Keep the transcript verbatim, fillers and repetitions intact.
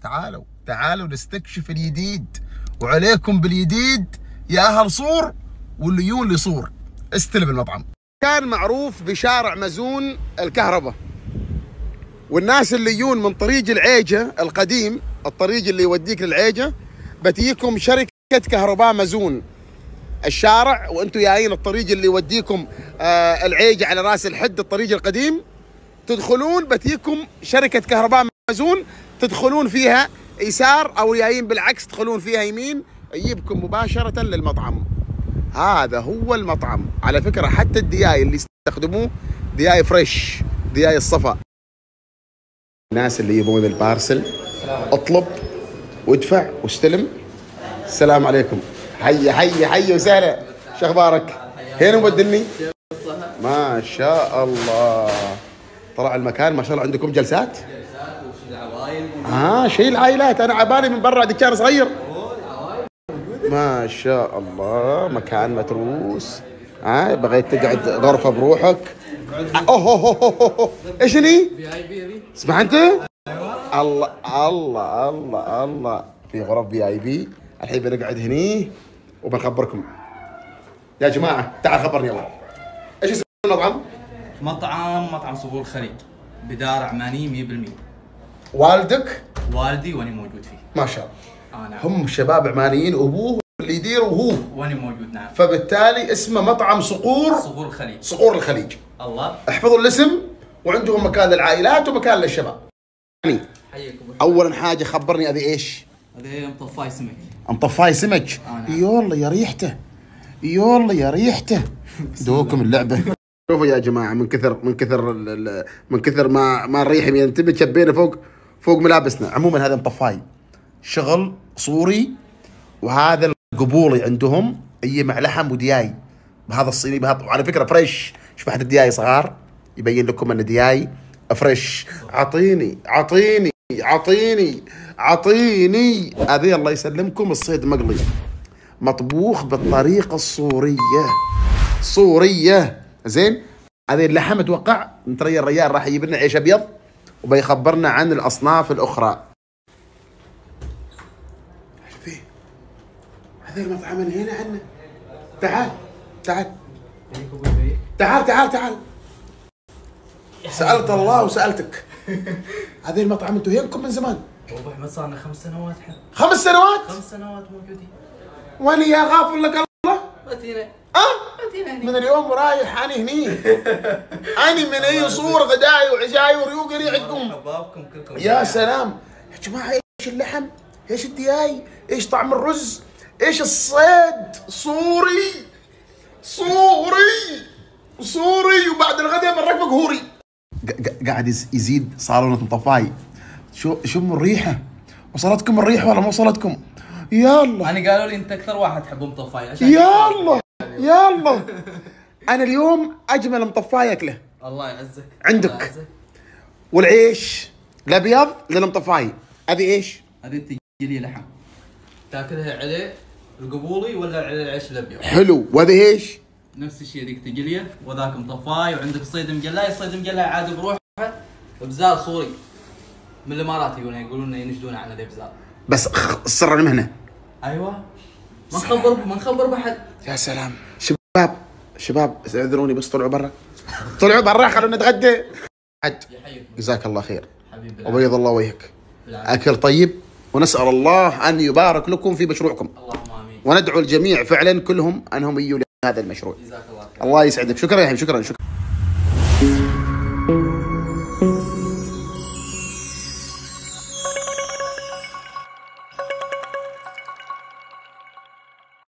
تعالوا تعالوا نستكشف الجديد، وعليكم بالجديد يا اهل صور واللي يجون لصور. استلم المطعم. كان معروف بشارع مزون الكهرباء، والناس اللي يجون من طريق العيجه القديم، الطريق اللي يوديك للعيجه، بتجيكم شركه كهرباء مزون الشارع، وانتم جايين الطريق اللي يوديكم آه العيجه على راس الحد، الطريق القديم، تدخلون بتجيكم شركه كهرباء مزون، تدخلون فيها يسار او جايين بالعكس تدخلون فيها يمين، يجيبكم مباشره للمطعم. هذا هو المطعم. على فكره حتى الدياي اللي يستخدموه دياي فريش، دياي الصفا. الناس اللي يبون البارسل اطلب وادفع واستلم. السلام عليكم. حي حي حي وسهلا، شو اخبارك؟ هنا مودني؟ ما شاء الله. طلع المكان ما شاء الله. عندكم جلسات؟ جلسات وشيل عوايل. اه شيل العائلات. انا عبالي من برا دكان صغير. ما شاء الله مكان متروس. ها آه بغيت تقعد غرفه بروحك. اوه اوه اوه اوه ايش هني؟ في اي بي. اسمع انت؟ الله الله الله الله، في غرف في اي بي. الحين بنقعد هني وبنخبركم. يا جماعه تعال خبرني يلا. ايش اسم المطعم؟ مطعم مطعم صقور الخليج بدار عماني مية بالمية. والدك؟ والدي واني موجود فيه. ما شاء الله. آه نعم. هم شباب عمانيين، ابوه اللي يدير وهو واني موجود. نعم. فبالتالي اسمه مطعم صقور صقور الخليج. صقور الخليج. الله. احفظوا الاسم، وعندهم مكان للعائلات ومكان للشباب. يعني حياك ابو. اولا حاجه خبرني هذه ايش؟ هذا مطفاي سمك. مطفاي سمك. آه نعم. يلا يا ريحته، يلا يا ريحته. دوكم اللعبه. شوفوا يا جماعه، من كثر من كثر من كثر ما ما الريح ينتبه شبينا فوق فوق ملابسنا. عموما هذا مطفاي شغل صوري، وهذا القبولي عندهم اي مع لحم ودياي بهذا الصيني بهذا. وعلى فكره فريش. شوف حتى الدياي صغار يبين لكم ان دياي فريش. عطيني عطيني عطيني عطيني. هذه الله يسلمكم الصيد مقلي مطبوخ بالطريقه الصوريه. صوريه زين. هذه اللحم اتوقع نتري الريال راح يجيب لنا عيش ابيض وبيخبرنا عن الاصناف الاخرى. فيه هذا المطعم من هنا عنا. تعال تعال تعال تعال تعال. سألت الله وسألتك. هذا المطعم انتم هينكم من زمان؟ ابو احمد صار لنا خمس سنوات. حل. خمس سنوات؟ خمس سنوات موجودين. وانا يا غافل لك الله. اتينا. اه؟ اتينا هني. من اليوم رايح انا هني. انا من اي صور غداي وعشاي وريوق ريحتكم. شبابكم كلكم. يا سلام يا جماعه. ايش اللحم؟ ايش الدياي؟ ايش طعم الرز؟ ايش الصيد؟ صوري صوري صوري. وبعد الغداء بنركبك هوري. قاعد يزيد صالونة مطفاي. شو شم الريحه. وصلتكم الريحه ولا ما وصلتكم؟ يلا. انا قالوا لي انت اكثر واحد تحب مطفاي عشان يلا يلا. انا اليوم اجمل مطفاي اكله. الله يعزك. عندك. الله يعزك. والعيش الابيض للمطفاي. هذه ايش؟ هذه تجي لي لحم تاكلها عليه القبولي ولا على العيش الابيض. حلو. وهذه ايش؟ نفس الشيء ذيك تجليه وذاك مطفاي. وعندك الصيد مجلاي. الصيد مجلاي عاد بروحه بزار صوري من الامارات. يقولون يقولون ينشدون عنا ذي بزار. بس السر المهنه. ايوه. ما نخبر ما نخبر بحد. يا سلام. شباب شباب اعذروني بس طلعوا برا. طلعوا برا خلونا نتغدى. عد جزاك الله خير. حبيبي. وبيض الله وجهك. اكل طيب. ونسال الله ان يبارك لكم في مشروعكم. اللهم امين. وندعو الجميع فعلا كلهم انهم يجوا لهذا المشروع. جزاك الله خير. الله يسعدك. شكرا يا حبيبي. شكرا شكرا.